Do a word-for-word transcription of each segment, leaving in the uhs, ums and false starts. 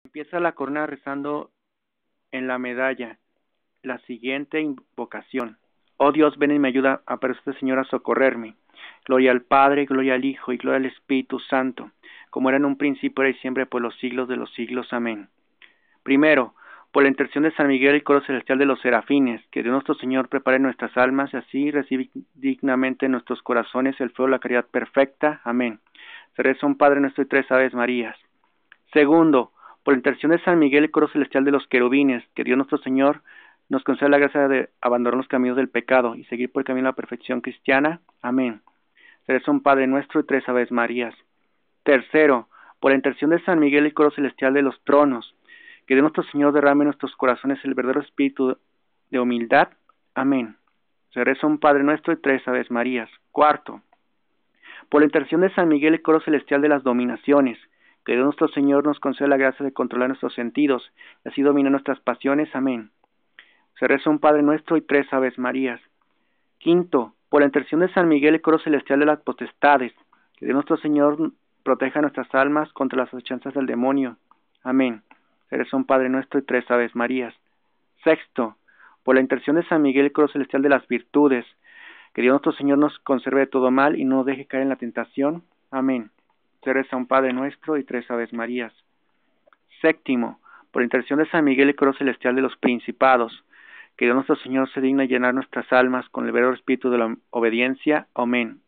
Empieza la corona rezando en la medalla la siguiente invocación. Oh Dios, ven y me ayuda, aparece Señor a socorrerme. Gloria al Padre, gloria al Hijo y gloria al Espíritu Santo, como era en un principio, ahora y siempre, por los siglos de los siglos. Amén. Primero, por la intercesión de San Miguel, el coro celestial de los serafines, que Dios nuestro Señor prepare nuestras almas y así recibe dignamente en nuestros corazones el fuego de la caridad perfecta. Amén. Se reza un Padre Nuestro y tres Aves Marías. Segundo, por la intercesión de San Miguel, el coro celestial de los querubines, que Dios nuestro Señor nos conceda la gracia de abandonar los caminos del pecado y seguir por el camino de la perfección cristiana. Amén. Se reza un Padre Nuestro y tres Aves Marías. Tercero, por la intercesión de San Miguel, el coro celestial de los tronos, que Dios nuestro Señor derrame en nuestros corazones el verdadero espíritu de humildad. Amén. Se reza un Padre Nuestro y tres Aves Marías. Cuarto, por la intercesión de San Miguel, el coro celestial de las dominaciones, que Dios nuestro Señor nos conceda la gracia de controlar nuestros sentidos y así dominar nuestras pasiones. Amén. Se reza un Padre Nuestro y tres Aves Marías. Quinto, por la intercesión de San Miguel, el coro celestial de las potestades, que Dios nuestro Señor proteja nuestras almas contra las acechanzas del demonio. Amén. Se reza un Padre Nuestro y tres Aves Marías. Sexto, por la intercesión de San Miguel, el coro celestial de las virtudes, que Dios nuestro Señor nos conserve de todo mal y no nos deje caer en la tentación. Amén. Se reza un Padre Nuestro y tres Aves Marías. Séptimo, por la intercesión de San Miguel, el coro celestial de los principados, que Dios nuestro Señor se digna llenar nuestras almas con el verdadero espíritu de la obediencia. Amén.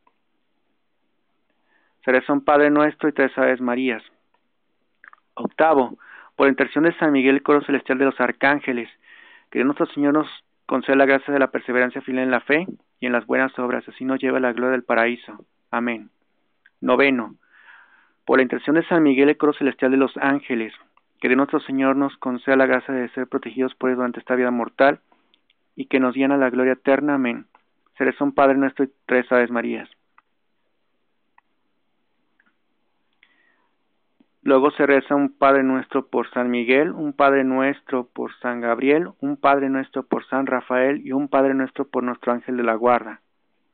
Se reza un Padre Nuestro y tres Aves Marías. Octavo, por la intercesión de San Miguel, el coro celestial de los arcángeles, que Dios nuestro Señor nos conceda la gracia de la perseverancia fiel en la fe y en las buenas obras, así nos lleva a la gloria del paraíso. Amén. Noveno, por la intercesión de San Miguel, el coro celestial de los ángeles, que Dios nuestro Señor nos conceda la gracia de ser protegidos por él durante esta vida mortal y que nos llena la gloria eterna. Amén. Se reza un Padre Nuestro y tres Aves Marías. Luego se reza un Padre Nuestro por San Miguel, un Padre Nuestro por San Gabriel, un Padre Nuestro por San Rafael y un Padre Nuestro por nuestro ángel de la guarda.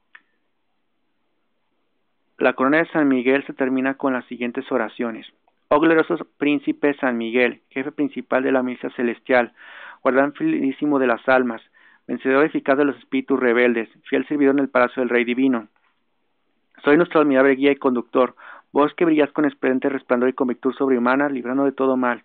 La corona de San Miguel se termina con las siguientes oraciones. Oh glorioso príncipe San Miguel, jefe principal de la milicia celestial, guardián fidelísimo de las almas, vencedor eficaz de los espíritus rebeldes, fiel servidor en el palacio del Rey Divino. Soy nuestro admirable guía y conductor, vos que brillas con esplendente resplandor y con virtud sobrehumana, librando de todo mal.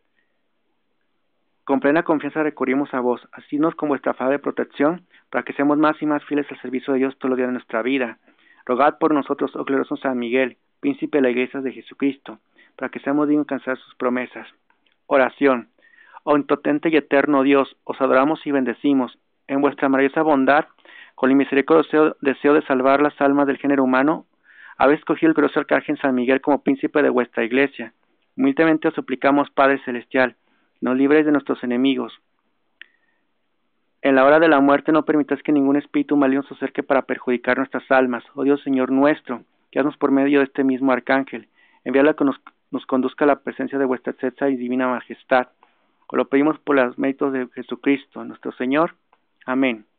Con plena confianza recurrimos a vos, asínos con vuestra faz de protección, para que seamos más y más fieles al servicio de Dios todos los días de nuestra vida. Rogad por nosotros, oh glorioso San Miguel, príncipe de la iglesia de Jesucristo, para que seamos dignos de alcanzar sus promesas. Oración. Oh impotente y eterno Dios, os adoramos y bendecimos. En vuestra maravillosa bondad, con el misericordioso deseo de salvar las almas del género humano, habéis escogido el glorioso arcángel San Miguel como príncipe de vuestra iglesia. Humildemente os suplicamos, Padre Celestial, nos libres de nuestros enemigos. En la hora de la muerte no permitáis que ningún espíritu maligno se acerque para perjudicar nuestras almas. Oh Dios Señor nuestro, guíanos por medio de este mismo arcángel. Enviadla que nos, nos conduzca a la presencia de vuestra excelsa y divina majestad. Os lo pedimos por los méritos de Jesucristo, nuestro Señor. Amén.